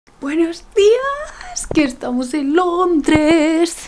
Buenos días, que estamos en Londres.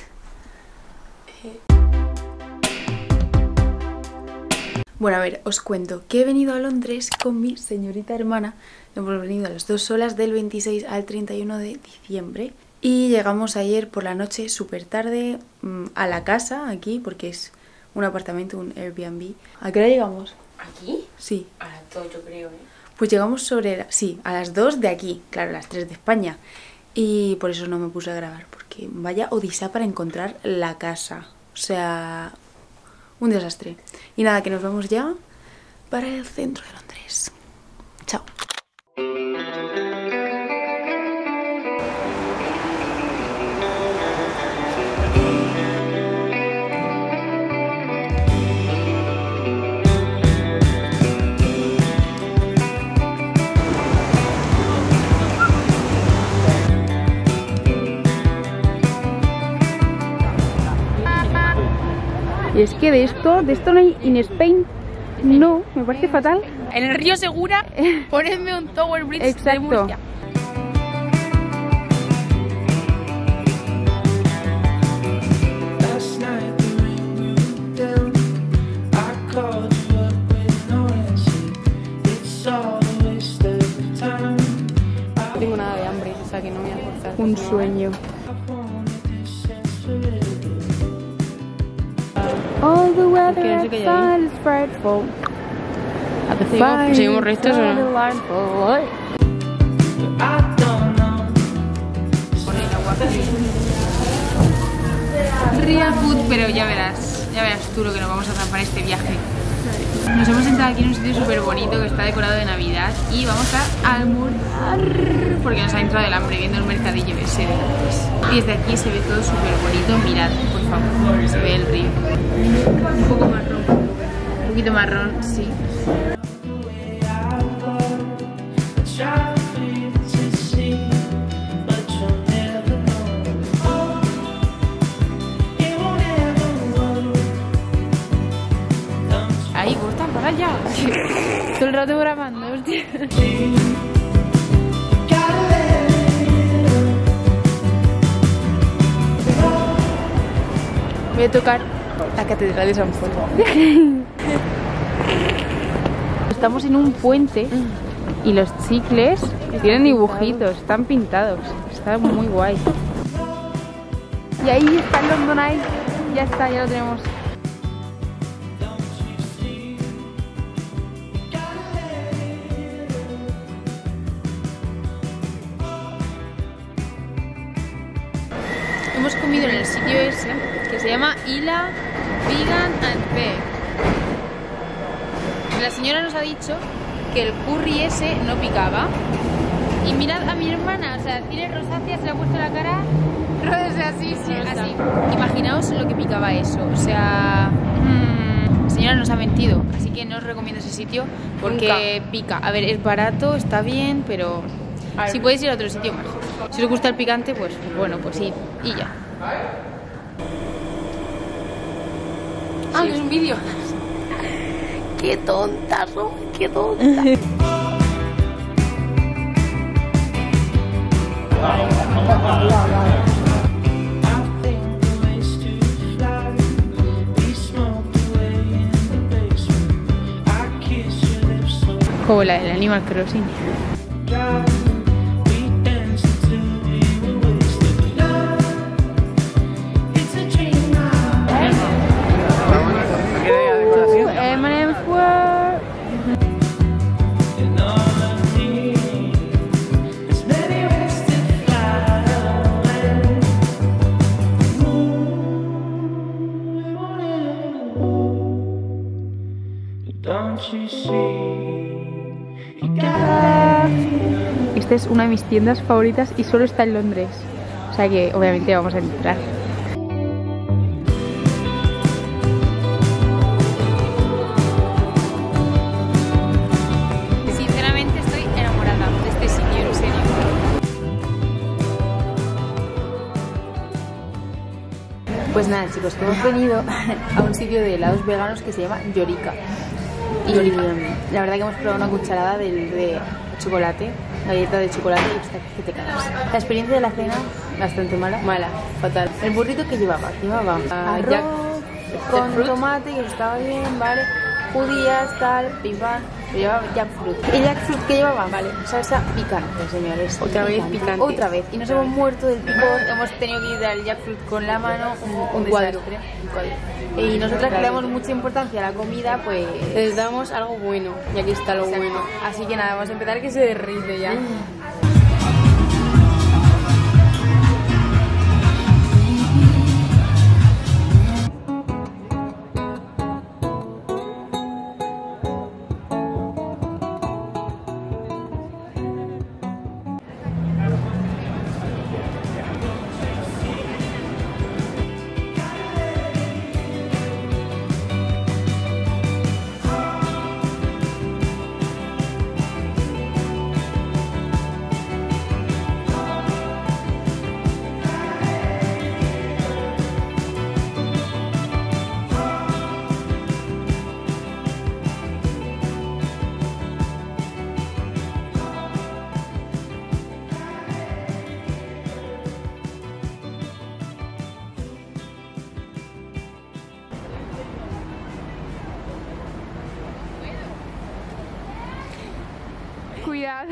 Bueno, a ver, os cuento que he venido a Londres con mi señorita hermana. Hemos venido a las 2 solas del 26 al 31 de diciembre. Y llegamos ayer por la noche súper tarde a la casa, aquí, porque es un apartamento, un Airbnb. ¿A qué hora llegamos? ¿Aquí? Sí. A las 2 yo creo, ¿eh? Pues llegamos sí, a las 2 de aquí, claro, a las 3 de España. Y por eso no me puse a grabar, porque vaya odisea para encontrar la casa. O sea, un desastre. Y nada, que nos vamos ya para el centro de Londres. Chao. Y es que de esto no hay in Spain. No, me parece fatal. En el río Segura, ponedme un Tower Bridge. Exacto. De Murcia. No tengo nada de hambre, o sea que no me voy a forzar. Un sueño. All the weather outside is frightful. ¿Seguimos rectos o no? Real food, pero ya verás tú lo que nos vamos a atrapar este viaje. Nos hemos sentado aquí en un sitio súper bonito que está decorado de Navidad y vamos a almorzar porque nos ha entrado el hambre viendo el mercadillo ese. Y desde aquí se ve todo súper bonito. Mirad, por favor, se ve el río. Un poco marrón, un poquito marrón, sí. Ahí, corta, para ya. Todo el rato grabando, hostia. Voy a tocar la Catedral de San Paul. Estamos en un puente y los chicles tienen dibujitos, están pintados. Está muy guay. Y ahí está el London Eye. Ya está, ya lo tenemos. Hemos comido en el sitio ese que se llama Ila Vegan and Veg. La señora nos ha dicho que el curry ese no picaba. Y mirad a mi hermana, o sea, tiene rosácea, se le ha puesto la cara rosa así, sí, así. Imaginaos lo que picaba eso, o sea, la señora nos ha mentido, así que no os recomiendo ese sitio porque pica. A ver, es barato, está bien, pero si podéis ir a otro sitio mejor. Si os gusta el picante, pues bueno, pues sí, y ya. Ah, es un vídeo. ¡Qué tonta soy! ¡Qué tonta! Como la del Animal Crossing. My name is Word. Esta es una de mis tiendas favoritas y solo está en Londres. O sea que obviamente vamos a entrar. Sinceramente estoy enamorada de este sitio, en serio. Pues nada, chicos, que hemos venido a un sitio de helados veganos que se llama Yorika. Y la verdad que hemos probado una cucharada de chocolate galleta de chocolate y pistaches que te cagas. La experiencia de la cena, bastante mala. Mala, fatal. El burrito que llevaba arroz Jack- con fruit. tomate, que estaba bien, ¿vale? Judías, tal, pim pam, pero llevaba jackfruit. ¿Y jackfruit que llevaba? Vale, salsa picante, señores. Otra vez picante. Otra vez. Y nos hemos muerto del picor, hemos tenido que ir al jackfruit con la mano, un cuadro. desastre. Un cuadro. Y nosotras que le damos mucha importancia a la comida, pues... Les damos algo bueno, y aquí está lo bueno. Así que nada, vamos a empezar que se derrite ya. Cuidado.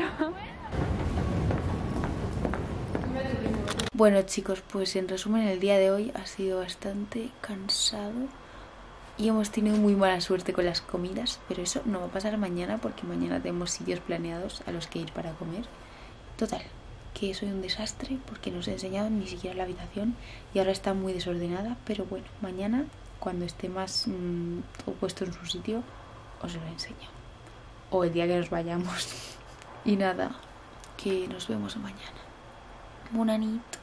Bueno chicos, pues en resumen el día de hoy ha sido bastante cansado y hemos tenido muy mala suerte con las comidas, pero eso no va a pasar mañana porque mañana tenemos sitios planeados a los que ir para comer. Total, que soy un desastre porque no os he enseñado ni siquiera la habitación y ahora está muy desordenada, pero bueno, mañana cuando esté más todo puesto en su sitio os lo enseño, o el día que nos vayamos. Y nada, que nos vemos mañana. Bonanito.